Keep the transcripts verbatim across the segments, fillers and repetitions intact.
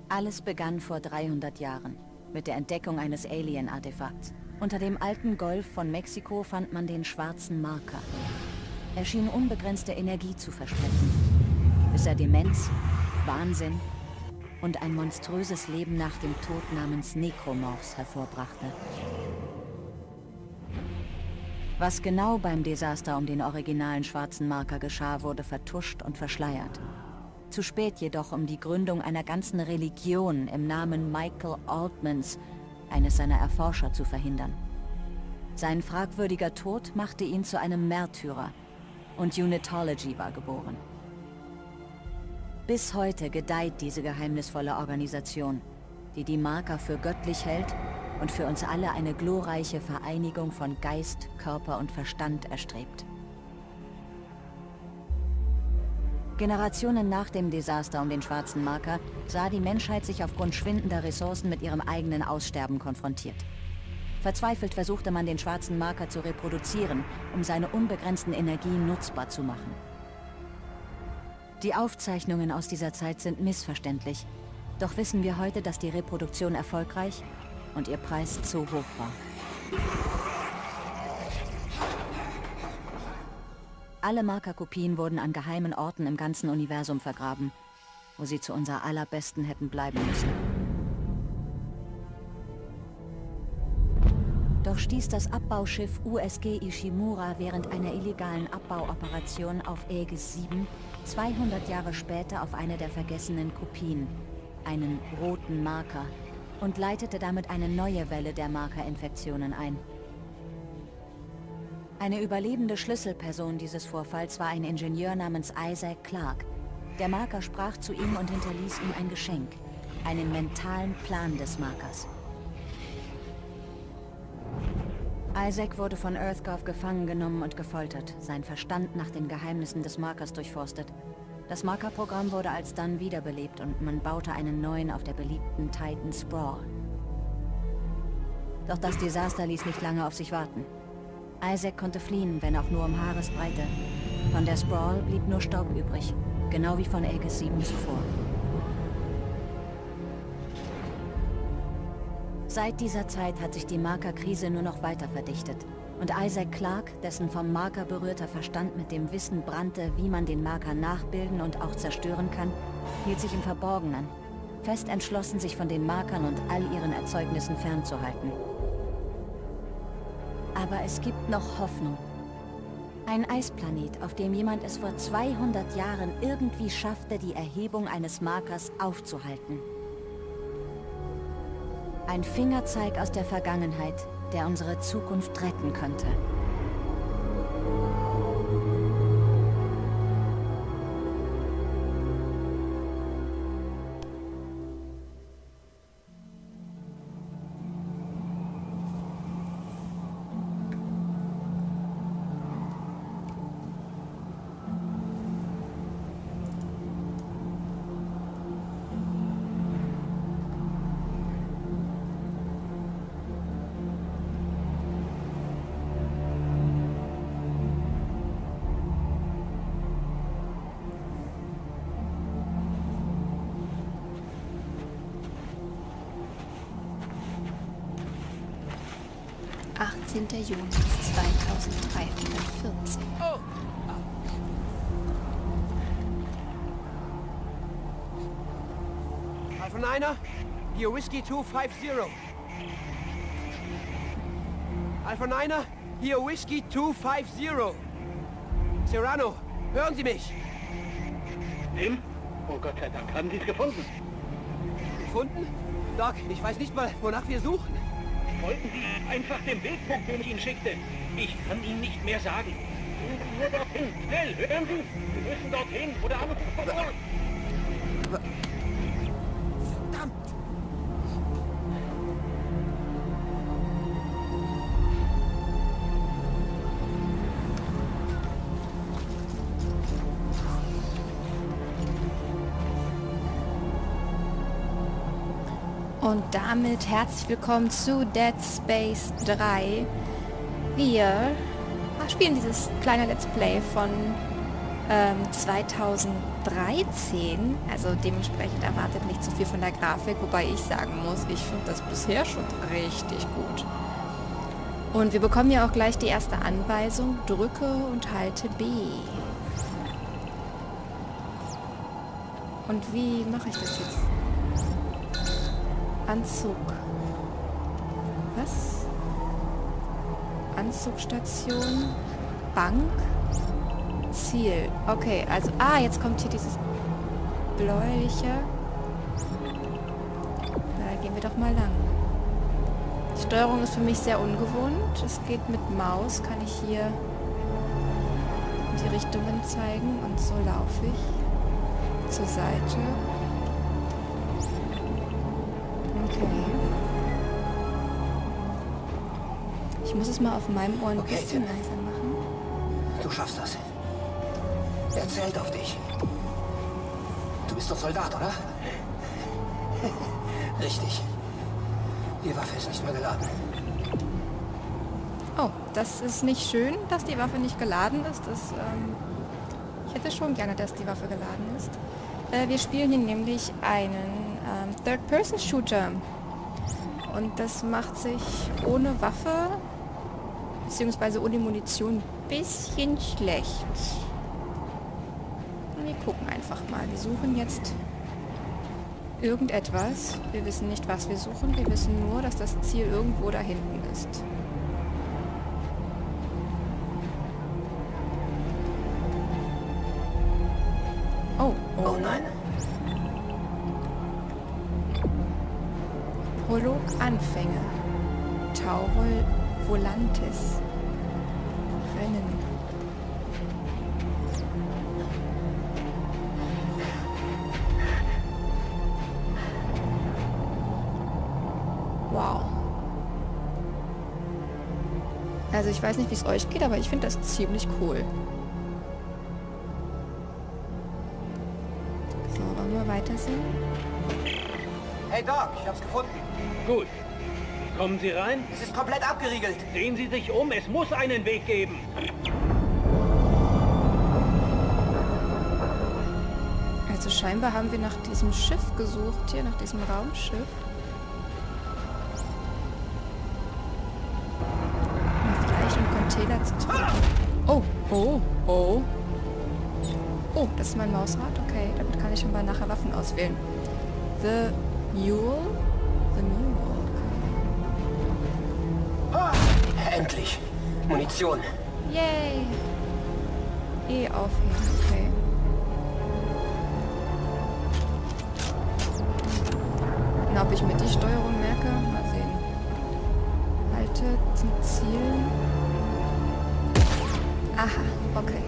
Alles begann vor dreihundert Jahren mit der Entdeckung eines Alien-Artefakts. Unter dem alten Golf von Mexiko fand man den schwarzen Marker. Er schien unbegrenzte Energie zu versprechen, bis er Demenz, Wahnsinn und ein monströses Leben nach dem Tod namens Necromorphs hervorbrachte. Was genau beim Desaster um den originalen schwarzen Marker geschah, wurde vertuscht und verschleiert. Zu spät jedoch, um die Gründung einer ganzen Religion im Namen Michael Altmans, eines seiner Erforscher, zu verhindern. Sein fragwürdiger Tod machte ihn zu einem Märtyrer und Unitology war geboren. Bis heute gedeiht diese geheimnisvolle Organisation, die die Marker für göttlich hält und für uns alle eine glorreiche Vereinigung von Geist, Körper und Verstand erstrebt. Generationen nach dem Desaster um den schwarzen Marker sah die Menschheit sich aufgrund schwindender Ressourcen mit ihrem eigenen Aussterben konfrontiert. Verzweifelt versuchte man, den schwarzen Marker zu reproduzieren, um seine unbegrenzten Energien nutzbar zu machen. Die Aufzeichnungen aus dieser Zeit sind missverständlich, doch wissen wir heute, dass die Reproduktion erfolgreich und ihr Preis zu hoch war. Alle Markerkopien wurden an geheimen Orten im ganzen Universum vergraben, wo sie zu unser allerbesten hätten bleiben müssen. Doch stieß das Abbauschiff U S G Ishimura während einer illegalen Abbauoperation auf Aegis sieben zweihundert Jahre später auf eine der vergessenen Kopien, einen roten Marker, und leitete damit eine neue Welle der Markerinfektionen ein. Eine überlebende Schlüsselperson dieses Vorfalls war ein Ingenieur namens Isaac Clarke. Der Marker sprach zu ihm und hinterließ ihm ein Geschenk, einen mentalen Plan des Markers. Isaac wurde von EarthGov gefangen genommen und gefoltert, sein Verstand nach den Geheimnissen des Markers durchforstet. Das Markerprogramm wurde alsdann wiederbelebt und man baute einen neuen auf der beliebten Titan Sprawl. Doch das Desaster ließ nicht lange auf sich warten. Isaac konnte fliehen, wenn auch nur um Haaresbreite. Von der Sprawl blieb nur Staub übrig, genau wie von Aegis sieben zuvor. Seit dieser Zeit hat sich die Markerkrise nur noch weiter verdichtet. Und Isaac Clarke, dessen vom Marker berührter Verstand mit dem Wissen brannte, wie man den Marker nachbilden und auch zerstören kann, hielt sich im Verborgenen, fest entschlossen, sich von den Markern und all ihren Erzeugnissen fernzuhalten. Aber es gibt noch Hoffnung. Ein Eisplanet, auf dem jemand es vor zweihundert Jahren irgendwie schaffte, die Erhebung eines Markers aufzuhalten. Ein Fingerzeig aus der Vergangenheit, der unsere Zukunft retten könnte. achtzehnter Juni zweitausenddreihundertvierzehn. Oh. Alpha Niner, hier Whiskey two five zero. Alpha Niner, hier Whiskey two five zero. Serrano, hören Sie mich? Tim? Oh Gott sei Dank, haben Sie es gefunden? Gefunden? Doc, ich weiß nicht mal, wonach wir suchen. Folgen Sie einfach dem Wegpunkt, den ich Ihnen schickte. Ich kann Ihnen nicht mehr sagen. Gehen Sie nur dorthin. Schnell, hören Sie? Sie müssen dorthin, wo der Anruf von Ort. Verdammt! Und damit herzlich willkommen zu Dead Space drei. Wir spielen dieses kleine Let's Play von ähm, zweitausendvierzehn. dreizehn. Also dementsprechend erwartet nicht so viel von der Grafik, wobei ich sagen muss, ich finde das bisher schon richtig gut. Und wir bekommen ja auch gleich die erste Anweisung. Drücke und halte B. Und wie mache ich das jetzt? Anzug. Was? Anzugstation. Bank. Ziel. Okay, also... Ah, jetzt kommt hier dieses bläuliche. Da gehen wir doch mal lang. Die Steuerung ist für mich sehr ungewohnt. Es geht mit Maus. Kann ich hier die Richtungen zeigen. Und so laufe ich zur Seite. Okay. Ich muss es mal auf meinem Ohr ein Okay, bisschen Tim. leiser machen. Du schaffst das. Er zählt auf dich. Du bist doch Soldat, oder? Richtig. Die Waffe ist nicht mehr geladen. Oh, das ist nicht schön, dass die Waffe nicht geladen ist. Das, ähm, ich hätte schon gerne, dass die Waffe geladen ist. Äh, wir spielen hier nämlich einen ähm, Third-Person-Shooter. Und das macht sich ohne Waffe, beziehungsweise ohne Munition, ein bisschen schlecht. Und wir gucken einfach mal. Wir suchen jetzt irgendetwas. Wir wissen nicht, was wir suchen. Wir wissen nur, dass das Ziel irgendwo da hinten ist. Oh, oh. Oh nein. Prolog Anfänge. Tauvol Volantis. Rennen. Wow. Also ich weiß nicht, wie es euch geht, aber ich finde das ziemlich cool. So, wollen wir weitersehen? Hey Doc, ich hab's gefunden. Gut. Kommen Sie rein. Es ist komplett abgeriegelt. Sehen Sie sich um. Es muss einen Weg geben. Also scheinbar haben wir nach diesem Schiff gesucht, hier nach diesem Raumschiff. Um vielleicht einen Container zu treffen. Oh, oh, oh. Oh, das ist mein Mausrad. Okay, damit kann ich schon mal nachher Waffen auswählen. The Mule? The Mule. Ah, endlich. Munition. Yay! E aufheben, okay. Na, ob ich mit die Steuerung merke? Mal sehen. Halte zum Ziel. Aha, okay.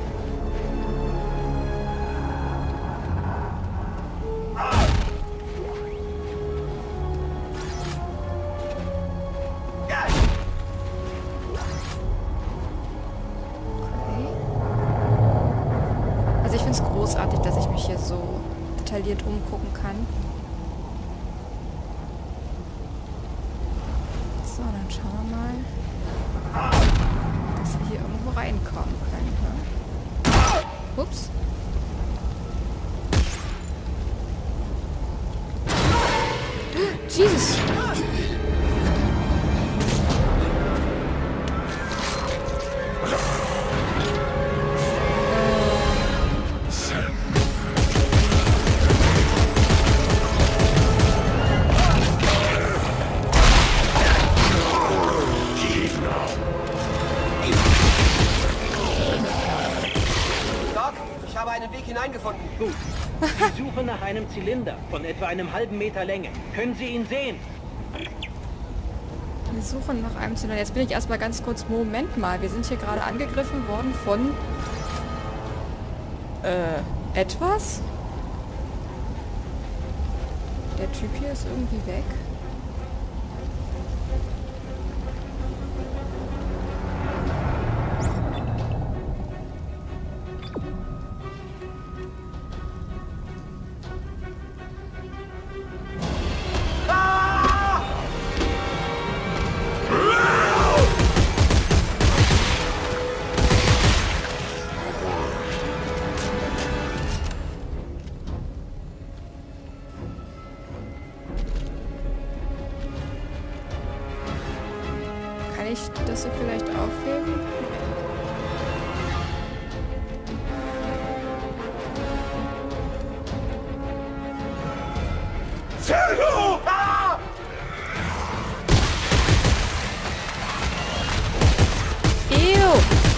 Großartig, dass ich mich hier so detailliert umgucken kann. So, dann schauen wir mal, dass wir hier irgendwo reinkommen können. Ne? Ups. Jesus! Hineingefunden. Gut. Sie suchen nach einem Zylinder von etwa einem halben Meter Länge. Können Sie ihn sehen? Wir suchen nach einem Zylinder. Jetzt bin ich erstmal ganz kurz... Moment mal, wir sind hier gerade angegriffen worden von... Äh, etwas? Der Typ hier ist irgendwie weg. ich das hier vielleicht aufheben? Ah! Ew!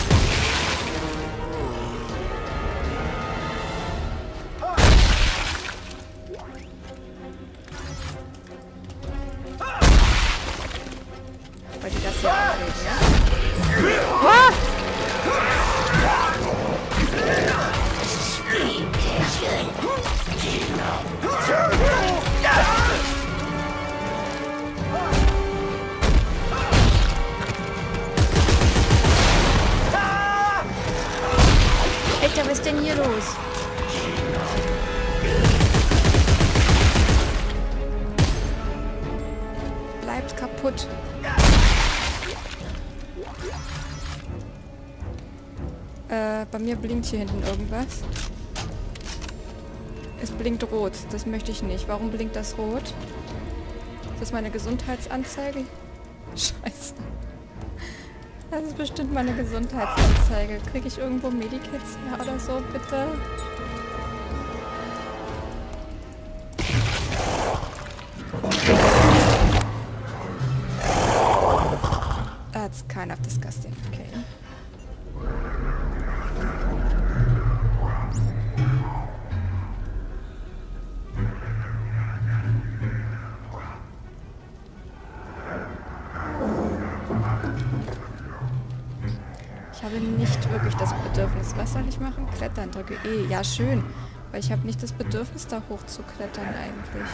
Weil die das hier aufheben, ja? Ah! Alter, was ist denn hier los? Bleibt kaputt. Äh, bei mir blinkt hier hinten irgendwas. Es blinkt rot. Das möchte ich nicht. Warum blinkt das rot? Ist das meine Gesundheitsanzeige? Scheiße. Das ist bestimmt meine Gesundheitsanzeige. Kriege ich irgendwo Medikits her oder so, bitte? That's kind of disgusting. Okay. Ich habe nicht wirklich das Bedürfnis. Was soll ich machen? Klettern, drücke E. Ja, schön. Weil ich habe nicht das Bedürfnis, da hoch zu klettern eigentlich.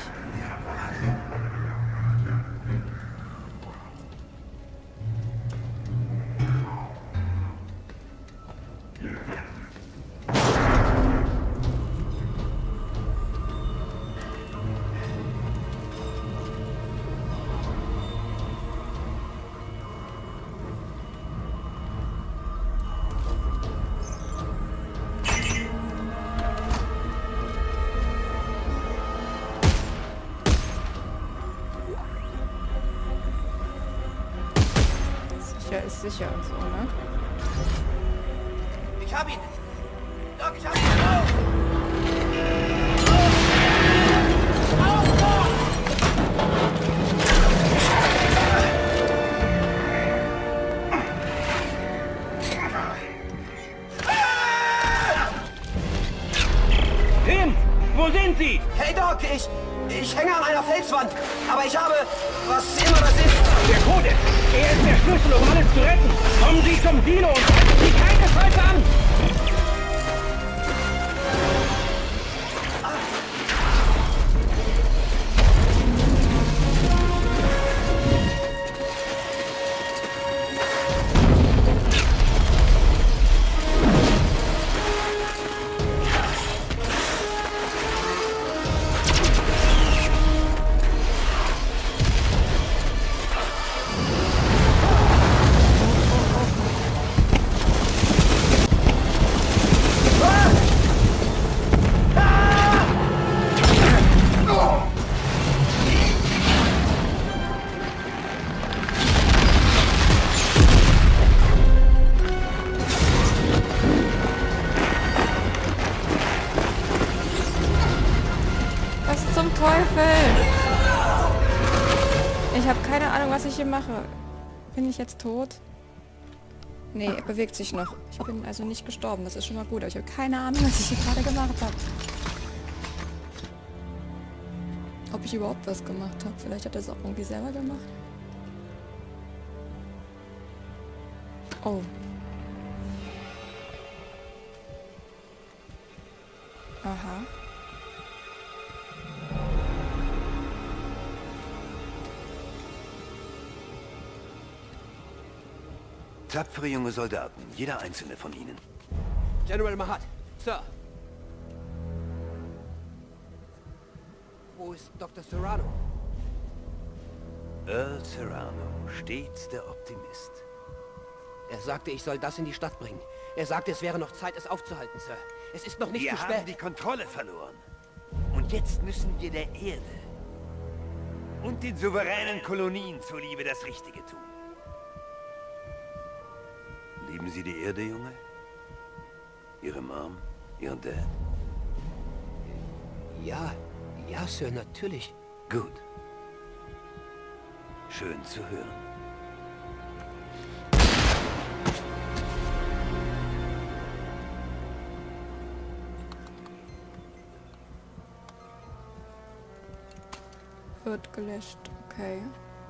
Sicher ist sicher und so, ne? Ich hab ihn! Doc, ich hab ihn! Tim, wo sind Sie? Hey Doc, ich... ich hänge an einer Felswand. Aber ich habe... was immer das ist. Der Kodex. Er ist der Schlüssel, um alles zu retten. Kommen Sie zum Dino und halten Sie keine Scheiße an! Zum Teufel! Ich habe keine Ahnung, was ich hier mache. Bin ich jetzt tot? Nee, er bewegt sich noch. Ich bin also nicht gestorben. Das ist schon mal gut. Aber ich habe keine Ahnung, was ich hier gerade gemacht habe. Ob ich überhaupt was gemacht habe. Vielleicht hat er es auch irgendwie selber gemacht. Oh. Aha. Tapfere junge Soldaten, jeder einzelne von ihnen. General Mahat, Sir. Wo ist Doktor Serrano? Earl Serrano, stets der Optimist. Er sagte, ich soll das in die Stadt bringen. Er sagte, es wäre noch Zeit, es aufzuhalten, Sir. Es ist noch nicht Wir zu spät. haben die Kontrolle verloren. Und jetzt müssen wir der Erde und den souveränen Kolonien zuliebe das Richtige tun. Lieben Sie die Erde, Junge? Ihre Mom? Ihren Dad? Ja, ja, Sir, natürlich. Gut. Schön zu hören. Wird gelöscht, okay.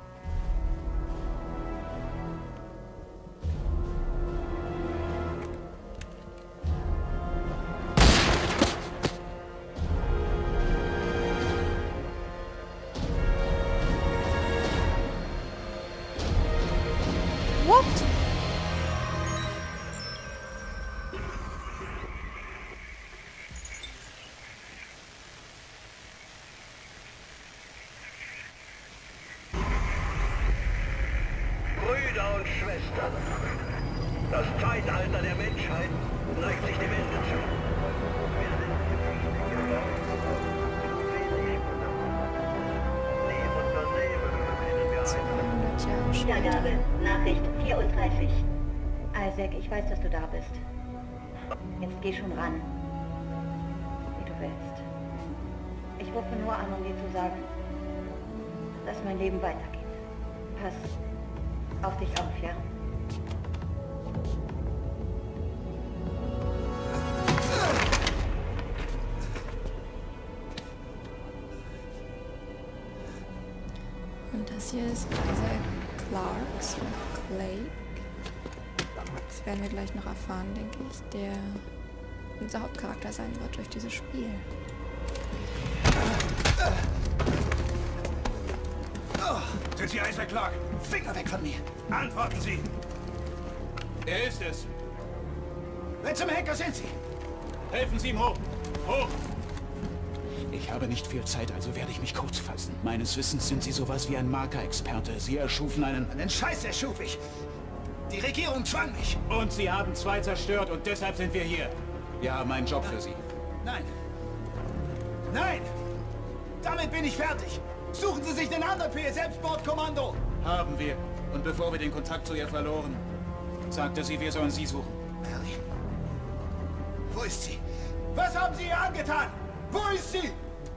What? Brüder und Schwestern, das Zeitalter der Menschheit neigt sich dem Ende zu. Wir sind gefährlich geworden, zu wenig Sie unternehmen, denen wir zweihundert Jahre später. Wiedergabe, Nachricht vierunddreißig. Isaac, ich weiß, dass du da bist. Jetzt geh schon ran. Wie du willst. Ich rufe nur an, um dir zu sagen, dass mein Leben weitergeht. Pass auf dich auf, ja? Und das hier ist Isaac Clarke oder Clay. Das werden wir gleich noch erfahren, denke ich, der unser Hauptcharakter sein wird durch dieses Spiel. Sind Sie Isaac Clarke? Finger weg von mir! Antworten Sie! Er ist es. Wer zum Henker sind Sie? Helfen Sie ihm hoch! Hoch! Ich habe nicht viel Zeit, also werde ich mich kurz fassen. Meines Wissens sind Sie sowas wie ein Marker-Experte. Sie erschufen einen... Einen Scheiß erschuf ich! Die Regierung zwang mich! Und Sie haben zwei zerstört und deshalb sind wir hier. Wir haben einen Job für Sie. Nein! Nein! Damit bin ich fertig! Suchen Sie sich den anderen für Ihr Selbstmordkommando! Haben wir. Und bevor wir den Kontakt zu ihr verloren, sagte sie, wir sollen Sie suchen. Mary? Wo ist sie? Was haben Sie ihr angetan? Wo ist sie?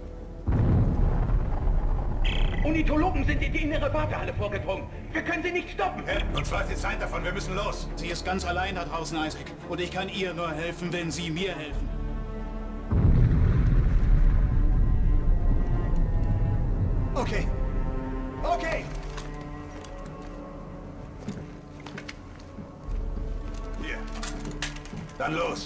Unitologen sind in die innere Wartehalle vorgedrungen. Wir können sie nicht stoppen. Helfen uns weiß die Zeit davon, wir müssen los. Sie ist ganz allein da draußen, Isaac. Und ich kann ihr nur helfen, wenn Sie mir helfen. Okay. Okay. Hier. Dann los.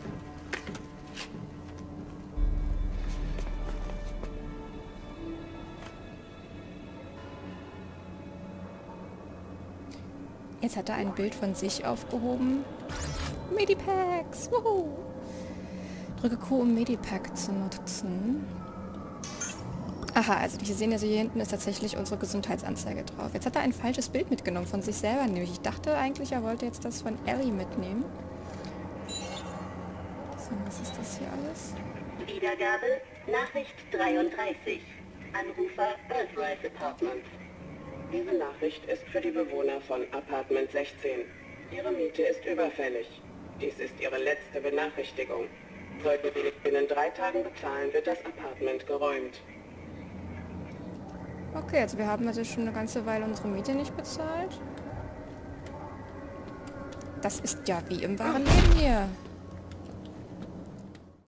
Jetzt hat er ein Bild von sich aufgehoben. Medipacks! Wuhu! Drücke Q, um Medipack zu nutzen. Aha, also wir sehen ja so, hier hinten ist tatsächlich unsere Gesundheitsanzeige drauf. Jetzt hat er ein falsches Bild mitgenommen von sich selber, nämlich ich dachte eigentlich, er wollte jetzt das von Ellie mitnehmen. So, was ist das hier alles? Wiedergabe, Nachricht dreiunddreißig. Anrufer Earthrise Apartment. Diese Nachricht ist für die Bewohner von Apartment sechzehn. Ihre Miete ist überfällig. Dies ist Ihre letzte Benachrichtigung. Sollten Sie nicht binnen drei Tagen bezahlen, wird das Apartment geräumt. Okay, also wir haben also schon eine ganze Weile unsere Miete nicht bezahlt. Das ist ja wie im wahren Leben hier.